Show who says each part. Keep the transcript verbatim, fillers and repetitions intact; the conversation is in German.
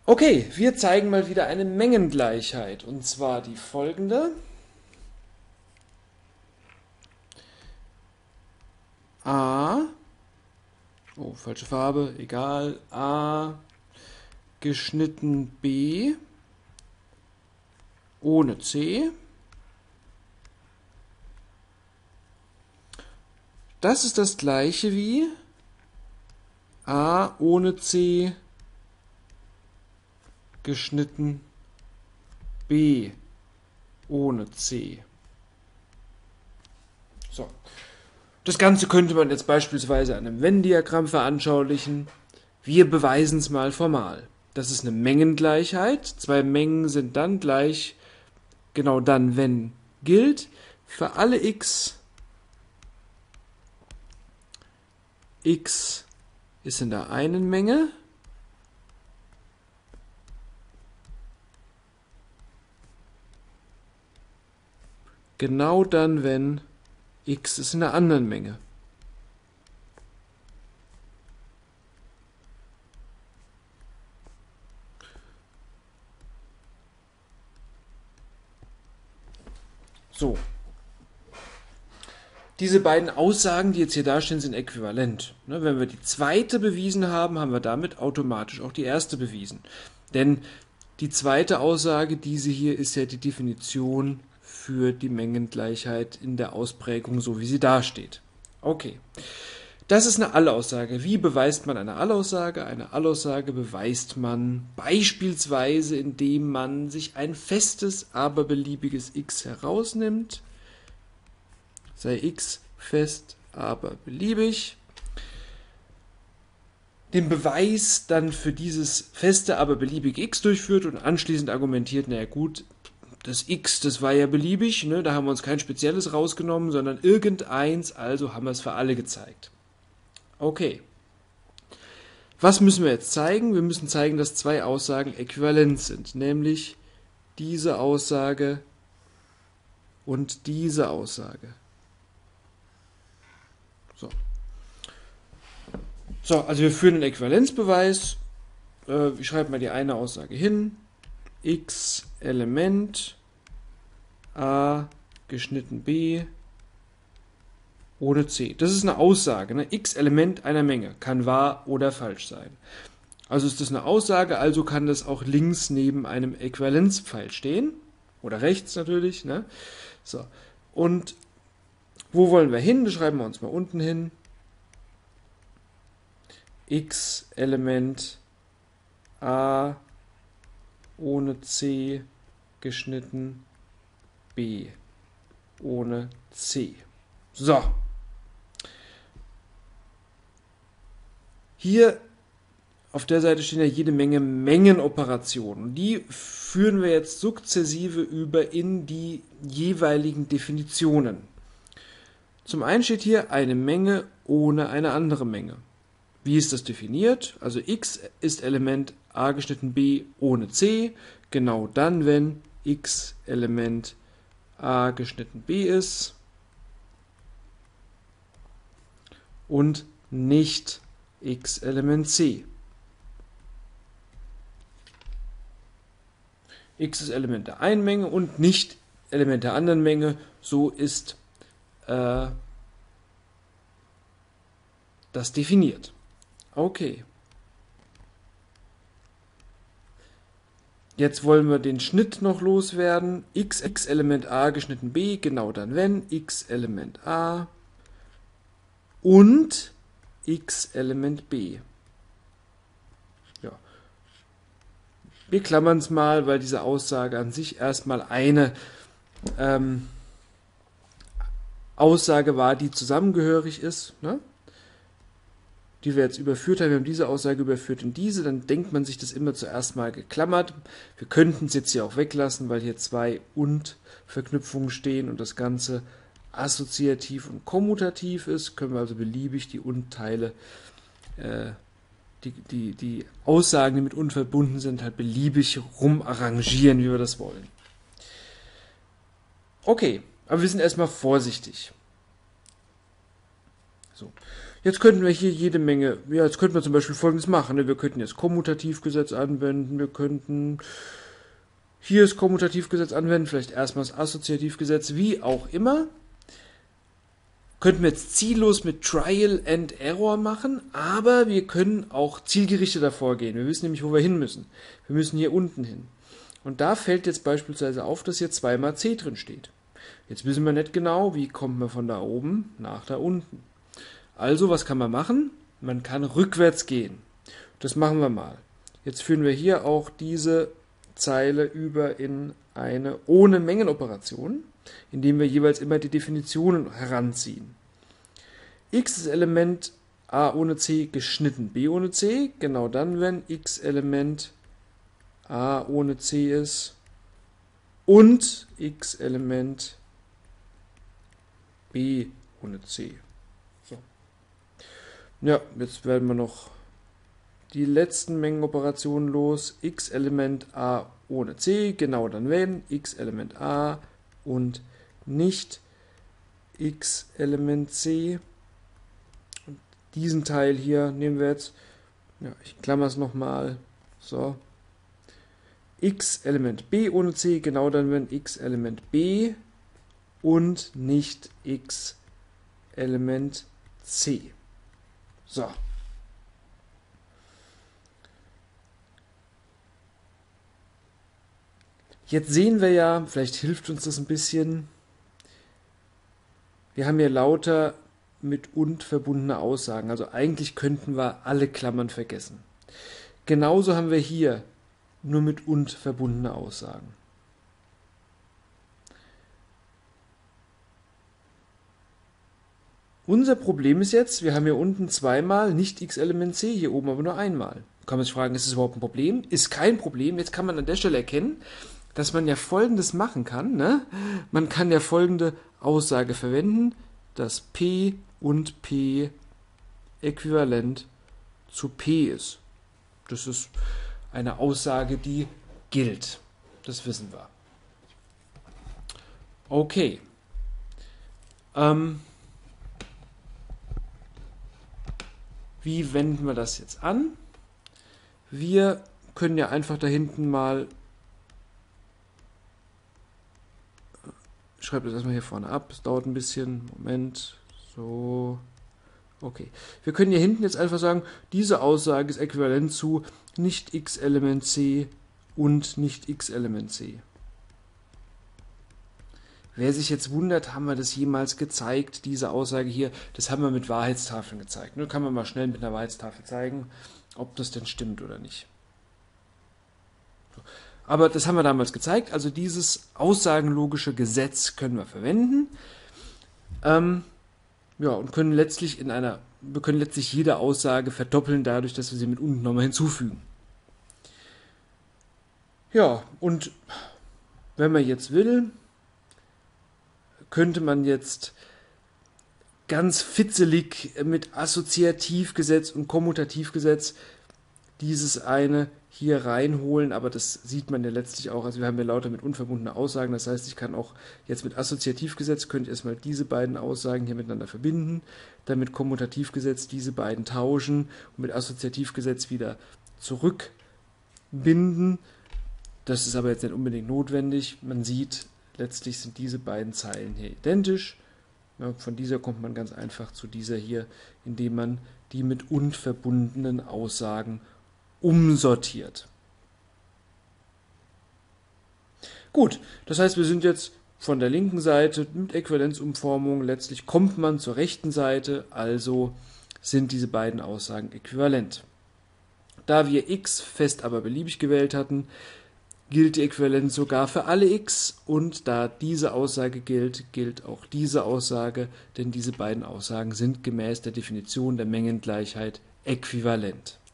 Speaker 1: Okay, wir zeigen mal wieder eine Mengengleichheit, und zwar die folgende. A, oh, falsche Farbe, egal, A geschnitten B ohne C. Das ist das gleiche wie A ohne C geschnitten B ohne C. So. Das Ganze könnte man jetzt beispielsweise an einem Venn-Diagramm veranschaulichen. Wir beweisen es mal formal. Das ist eine Mengengleichheit. Zwei Mengen sind dann gleich, genau dann, wenn gilt, für alle x, x ist in der einen Menge, genau dann, wenn x ist in der anderen Menge. So. Diese beiden Aussagen, die jetzt hier dastehen, sind äquivalent. Ne, wenn wir die zweite bewiesen haben, haben wir damit automatisch auch die erste bewiesen. Denn die zweite Aussage, diese hier, ist ja die Definition für die Mengengleichheit in der Ausprägung, so wie sie dasteht. Okay. Das ist eine Allaussage. Wie beweist man eine Allaussage? Eine Allaussage beweist man beispielsweise, indem man sich ein festes, aber beliebiges x herausnimmt. Sei x fest, aber beliebig. Den Beweis dann für dieses feste, aber beliebige x durchführt und anschließend argumentiert, naja gut, das x, das war ja beliebig, ne, da haben wir uns kein spezielles rausgenommen, sondern irgendeins, also haben wir es für alle gezeigt. Okay. Was müssen wir jetzt zeigen? Wir müssen zeigen, dass zwei Aussagen äquivalent sind, nämlich diese Aussage und diese Aussage. So. So, also wir führen einen Äquivalenzbeweis. Äh, ich schreibe mal die eine Aussage hin. X Element A geschnitten B ohne C. Das ist eine Aussage. Ne? X Element einer Menge kann wahr oder falsch sein. Also ist das eine Aussage, also kann das auch links neben einem Äquivalenzpfeil stehen. Oder rechts natürlich. Ne? So. Und wo wollen wir hin? Das schreiben wir uns mal unten hin. X Element A ohne C geschnitten B ohne C. So. Hier auf der Seite stehen ja jede Menge Mengenoperationen. Die führen wir jetzt sukzessive über in die jeweiligen Definitionen. Zum einen steht hier eine Menge ohne eine andere Menge. Wie ist das definiert? Also x ist Element A geschnitten B ohne C, genau dann, wenn x Element A geschnitten B ist und nicht x Element C. X ist Element der einen Menge und nicht Element der anderen Menge, so ist äh, das definiert. Okay. Jetzt wollen wir den Schnitt noch loswerden. X, x Element A geschnitten B, genau dann wenn x Element A und x Element B. Ja. Wir klammern es mal, weil diese Aussage an sich erstmal eine ähm, Aussage war, die zusammengehörig ist, ne? Die wir jetzt überführt haben. Wir haben diese Aussage überführt in diese, dann denkt man sich das immer zuerst mal geklammert. Wir könnten es jetzt hier auch weglassen, weil hier zwei Und-Verknüpfungen stehen und das Ganze assoziativ und kommutativ ist. Können wir also beliebig die Und-Teile, äh, die, die, die Aussagen, die mit Und verbunden sind, halt beliebig rumarrangieren, wie wir das wollen. Okay, aber wir sind erstmal vorsichtig. So. Jetzt könnten wir hier jede Menge, ja, jetzt könnten wir zum Beispiel Folgendes machen. Ne? Wir könnten jetzt Kommutativgesetz anwenden, wir könnten hier das Kommutativgesetz anwenden, vielleicht erstmal das Assoziativgesetz, wie auch immer. Könnten wir jetzt ziellos mit Trial and Error machen, aber wir können auch zielgerichteter vorgehen. Wir wissen nämlich, wo wir hin müssen. Wir müssen hier unten hin. Und da fällt jetzt beispielsweise auf, dass hier zwei mal c drin steht. Jetzt wissen wir nicht genau, wie kommt man von da oben nach da unten. Also, was kann man machen? Man kann rückwärts gehen. Das machen wir mal. Jetzt führen wir hier auch diese Zeile über in eine ohne Mengenoperation, indem wir jeweils immer die Definitionen heranziehen. X ist Element a ohne c geschnitten b ohne c, genau dann, wenn x Element a ohne c ist und x Element b ohne c. So. Ja, jetzt werden wir noch die letzten Mengenoperationen los. X Element a ohne c, genau dann wenn x Element a und nicht x Element c. Und diesen Teil hier nehmen wir jetzt, ja, ich klammer es nochmal, so, x Element b ohne c, genau dann wenn x Element b und nicht x Element c. So. Jetzt sehen wir ja, vielleicht hilft uns das ein bisschen, wir haben hier lauter mit und verbundene Aussagen. Also eigentlich könnten wir alle Klammern vergessen. Genauso haben wir hier nur mit und verbundene Aussagen. Unser Problem ist jetzt, wir haben hier unten zweimal nicht x Element c, hier oben aber nur einmal. Kann man sich fragen, ist das überhaupt ein Problem? Ist kein Problem. Jetzt kann man an der Stelle erkennen, dass man ja Folgendes machen kann. Ne? Man kann ja folgende Aussage verwenden, dass P und P äquivalent zu P ist. Das ist eine Aussage, die gilt. Das wissen wir. Okay. Ähm, wie wenden wir das jetzt an? Wir können ja einfach da hinten mal, ich schreibe das erstmal hier vorne ab, es dauert ein bisschen, Moment, so, okay. Wir können hier hinten jetzt einfach sagen, diese Aussage ist äquivalent zu nicht x Element c und nicht x Element c. Wer sich jetzt wundert, haben wir das jemals gezeigt, diese Aussage hier, das haben wir mit Wahrheitstafeln gezeigt. Nur kann man mal schnell mit einer Wahrheitstafel zeigen, ob das denn stimmt oder nicht. So. Aber das haben wir damals gezeigt, also dieses aussagenlogische Gesetz können wir verwenden. Ähm, ja, und können letztlich in einer, wir können letztlich jede Aussage verdoppeln, dadurch, dass wir sie mit unten nochmal hinzufügen. Ja, und wenn man jetzt will, könnte man jetzt ganz fitzelig mit Assoziativgesetz und Kommutativgesetz dieses eine hier reinholen, aber das sieht man ja letztlich auch, also wir haben ja lauter mit unverbundenen Aussagen, das heißt, ich kann auch jetzt mit Assoziativgesetz, könnte ich erstmal diese beiden Aussagen hier miteinander verbinden, dann mit Kommutativgesetz diese beiden tauschen und mit Assoziativgesetz wieder zurückbinden. Das ist aber jetzt nicht unbedingt notwendig, man sieht, letztlich sind diese beiden Zeilen hier identisch. Ja, von dieser kommt man ganz einfach zu dieser hier, indem man die mit und verbundenen Aussagen umsortiert. Gut, das heißt, wir sind jetzt von der linken Seite mit Äquivalenzumformung, letztlich kommt man zur rechten Seite, also sind diese beiden Aussagen äquivalent. Da wir x fest aber beliebig gewählt hatten, gilt die Äquivalenz sogar für alle x und da diese Aussage gilt, gilt auch diese Aussage, denn diese beiden Aussagen sind gemäß der Definition der Mengengleichheit äquivalent.